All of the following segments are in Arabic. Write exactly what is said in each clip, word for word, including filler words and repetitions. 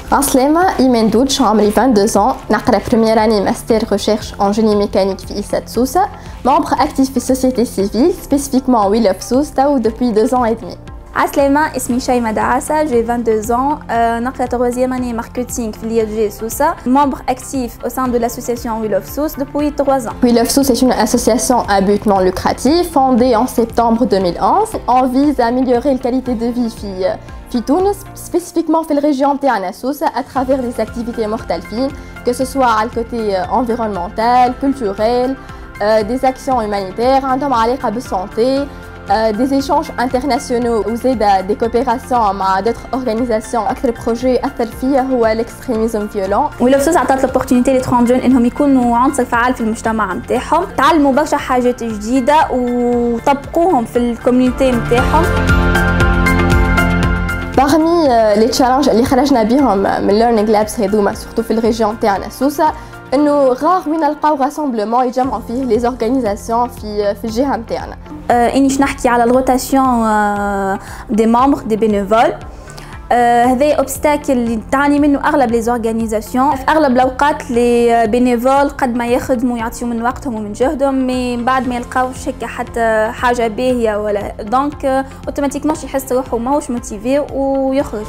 عسلامة، إيمان دوتش، عمري vingt-deux ans، نقرا première année master recherche en génie mécanique في إيسات سوسة، membre actif في société civile, spécifiquement We Love Sousse, تاو depuis deux ans et demi. عسلامة، اسمي شيماء دعاسة، j'ai vingt-deux ans, euh, نقرا troisième année marketing في l'I F G Sousa, membre actif au sein de l'association We Love Sousse depuis trois ans. We Love Sousse est une association à but non lucratif fondée en septembre deux mille onze. On vise à améliorer la qualité de vie في تونس, spécifiquement في الريجيون تاعنا سوسة à travers des activités مختلفين, que ce soit على الكوتي environnemental, culturel, euh, des actions humanitaires عندهم علاقة بالسانتي, euh, des échanges internationaux وزيدا des coopérations مع d'autres organisations. أكثر بروجي أثر فيها هو l'extrémisme violent. We Love Sousse عطات l'opportunité les trente jeunes إنهم يكونوا عنصر فعال في المجتمع متاعهم, تعلموا برشا حاجات جديدة وطبقوهم في الكوميونيتي متاعهم. Parmi les challenges اللي خرجنا بهم من learning labs هذوما surtout في الريجيون تاعنا سوسة, انه غار وين نلقاو راسمبلمون يجمعوا فيه لي زورغانيزاسيون في في الجهه نتاعنا. اني نحكي على الروتاسيون دي ممبر دي بينيفول. هذا اوبستاكل اللي تعاني منه اغلب لي زورغانيزاسيون. في اغلب الاوقات لي بينيفول قد ما يخدموا يعطيو من وقتهم ومن جهدهم, مي بعد ما يلقاوش هكا حتى حاجه باهيه ولا دونك اوتوماتيكمون يحس روحه ماهوش موتيفي ويخرج.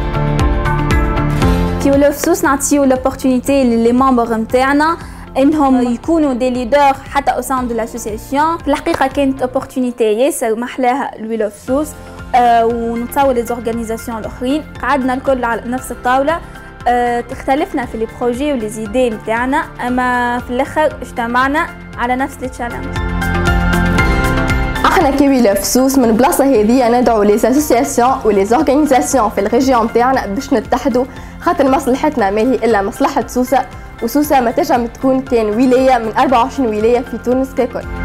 في We Love Sousse نعطيو لوبورتونيتي لي ممبر نتاعنا انهم يكونوا دي ليدر حتى او سان دو لاسوسياسيون. في الحقيقه كانت اوبورتونيتي ياسر محلاها We Love Sousse. أه ونتصور لي زورغانيزاسيون الاخرين, قعدنا الكل على نفس الطاوله, أه تختلفنا في لي بروجي ولي زيدي نتاعنا, اما في الاخر اجتمعنا على نفس لي تشالنج. احنا كي We Love Sousse من البلاصه هذه ندعو لي اسوسياسيون ولي زورغانيزاسيون في الريجيون نتاعنا باش نتحدوا, خاطر مصلحتنا ما هي الا مصلحه سوسه, وسوسه ما تنجم تكون كان ولايه من أربعة وعشرين ولايه في تونس ككل.